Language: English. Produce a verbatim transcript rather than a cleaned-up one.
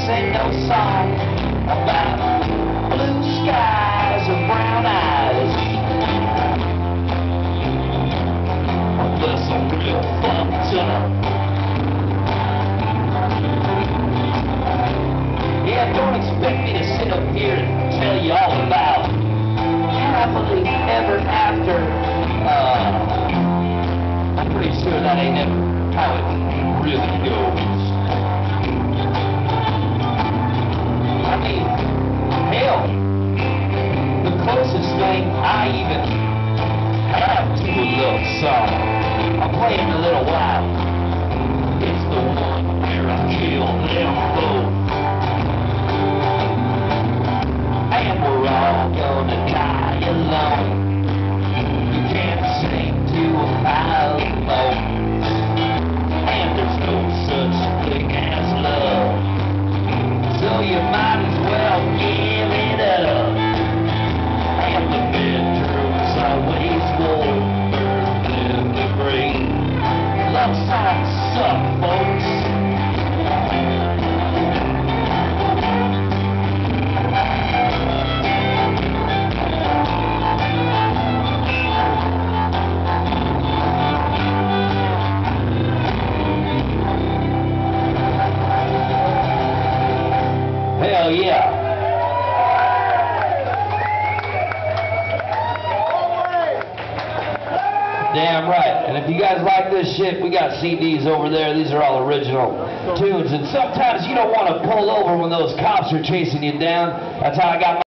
sing no song about blue skies or brown eyes. Unless I'm real fucked up. Yeah, don't expect me to sit up here and tell you all about happily ever after. Uh, I'm pretty sure that ain't ever how it really goes. I mean, hell, the closest thing I even have to a love song, I'll play in a little while. It's the one where I kill them both. And we're all gonna die alone. You can't sing to a pile of bones. And there's no such thing as love. So you might as well give it up. And the bedroom's always warmer than the grave. Love songs suck, folks. Hell yeah. Damn right. And if you guys like this shit, we got C Ds over there. These are all original tunes. And sometimes you don't want to pull over when those cops are chasing you down. That's how I got my